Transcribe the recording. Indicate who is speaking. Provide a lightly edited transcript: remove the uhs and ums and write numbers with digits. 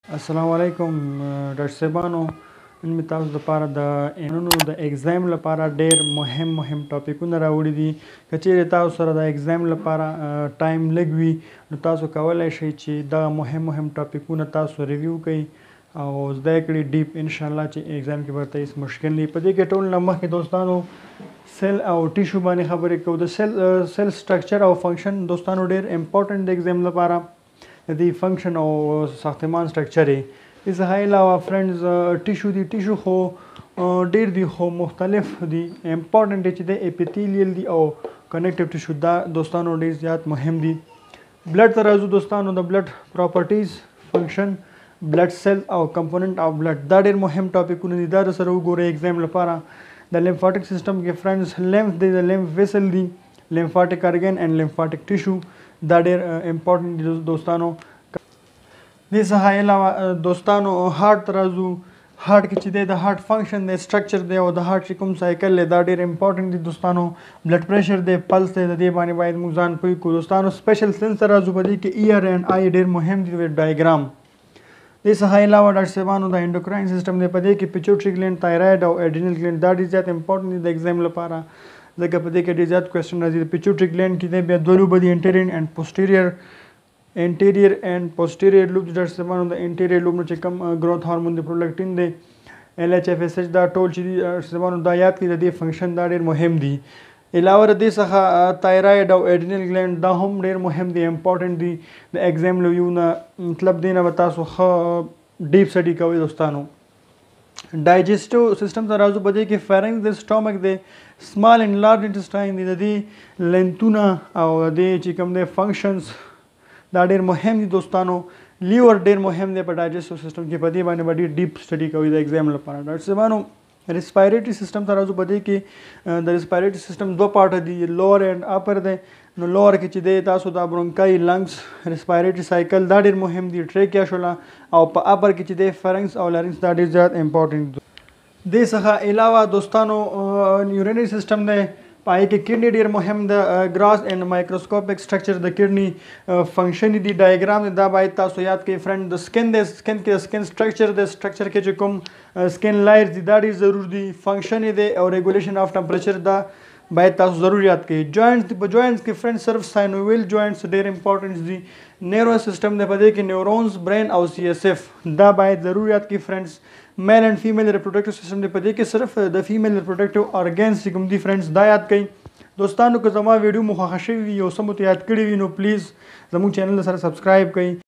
Speaker 1: السلام علیکم ډاکټر صاحبانو. نن مې تاسو لپاره د انونو د ایگزام لپاره ډېر مهم ټاپکونه راوړي دي. که چیرې تاسو سره د ایگزام لپاره ټایم لږ وي نو تاسو کولی شئ چې دغه مهم ټاپکونه تاسو ریویو کړئ او زده کړئ ډیپ انشاءالله چې ایگزام کې به هیڅ مشکل نه وي. په دې کې ټول نه مخکې دوستانو سیل او ټیشو باندې خبرې کوو. د سیل سټرکچر او فنکشن دوستانو ډېر امپورټنټ د ایگزام لپاره. د دې فنکشن او ساختمان سټرکچر یې څخه علاوه فرینډز ټیشو دي. ټیشو خو ډېر دي خو مختلف دي. امپورټنټ چې د اپیتیلیل دي او کنیکټیو ټیشو دا دوستانو ډېر زیات مهم دي. بلډ ته راځو دوستانو. د بلډ پراپرټیز، فنکشن، بلډ سیل او کمپوننټ آف بلډ دا ډېر مهم ټاپکونه دي. دا د سره وګورئ ایگزام لپاره. د لیمفاټک سیستم کې فرینډز لیمف دی، د لیمف ویسل دی، لیمفاټک ارګن اینڈ لیمفاټک ټیشو دا ډېر امپورټنټ دي دوستانو. دې څخه علاوه دوستانو هارټ ته راځو. هارټ کې چې دی د هارټ فنکشن دی، سټرکچر دی او د هارټ چې کوم سایکل دی دا ډېر امپورټنټ دي دوستانو. بلډ پریشر دی، پلس دی، د دې باندې باید موږ ځان پوه کړو دوستانو. سپیشل سینس ته راځو. په دې کې ای آر اینډ آی ډېر مهم دي د ډایګرام. دې څخه علاوه ډاکټر صاحبانو د انډوکراین سیستم دی. په دې کې پیچوټري ګلینډ، تایراید او اډرینل ګلینډ دا ډېر زیات امپورټنټ دي د ایگزام لپاره، ځکه په دې کې ډېر زیات کوېسچن راځي. د پیچوټري ګلینډ کې دی بیا دوه لوبه دي، انټیریر اینڈ پوسټیریر لوب. ډاکټر صاحبانو د انټیریر لوب نه چې کوم گروث هارمون دی، پرولاکټین دی، ایل ایچ ایف ایس ایچ دا ټول چې دي ډاکټر صاحبانو دا یاد کړئ. د دې فنکشن دا ډېر مهم دي. علاوه د دې څخه تایراید او اډرینل ګلینډ دا هم ډېر مهم دي، امپورټنټ دي د ایگزام ریویو نه. مطلب دی نه به تاسو ښه ډیپ سټډي کوئ دوستانو. ډایجسټیو سیستم ته راځو. په دې کې فیرنګس دی، سټامک دی، سمال اینډ لارج انټسټاین دی. د دې لینتونه او د دې چې کوم دی فنکشنز دا ډېر مهم دي دوستانو. لیور ډېر مهم دی په ډایجسټیو سیستم کې. په دې باندې به ډېر ډیپ سټډي کوئ د ایگزام لپاره. ډاکټر صاحبانو ریسپایریټري سیستم ته راځو. په دې کې د ریسپایریټري سیستم دوه پارټه دي، لوور اینډ اپر دی. نو لوور کې چې دی تاسو دا برونکای، لنګس، ریسپایریټري سایکل دا ډېر مهم دي، ټریکیا شوله. او په اپر کې چې دی فرنګس او لارنګس دا ډېر زیات امپورټنټ دي. دې څخه علاوه دوستانو یورینري سیستم دی. پای کې کډنی ډېر مهم ده. ګراس اینډ مایکروسکوپک سټرکچر د کډنی فنکشن دي. ډایګرام دی دا باید تاسو یاد کړئ. فرنډ د سکن دی، سکن کې سکن سټرکچر دی، سټرکچر کې چې کوم سکن لایرز دي دا ډېر ضرور دي. فنکشن دی او ریګولیشن آف ټمپریچر دا باید تاسو ضرور یاد کړئ. جوائنټس دی. په جوائنټس کې فرنډ صرف ساینوویل جوائنټس ډېر امپورټنټ دي. نیرو سیستم دی. په دې کې نیورونز، برین او سی ایس ایف دا باید ضرور یاد کړئ فرنډز. میل اینڈ فیمیل ریپروډکټیو سیستم دی. په دې کې صرف د فیمیل ریپروډکټیو ارګنز چې کوم دي فرنډز دا یاد کړئ دوستانو. که زما ویډیو مو خوښه شوي وي او څه مو ته یاد کړي وي نو پلیز زموږ چینل سره سبسکرایب کړئ.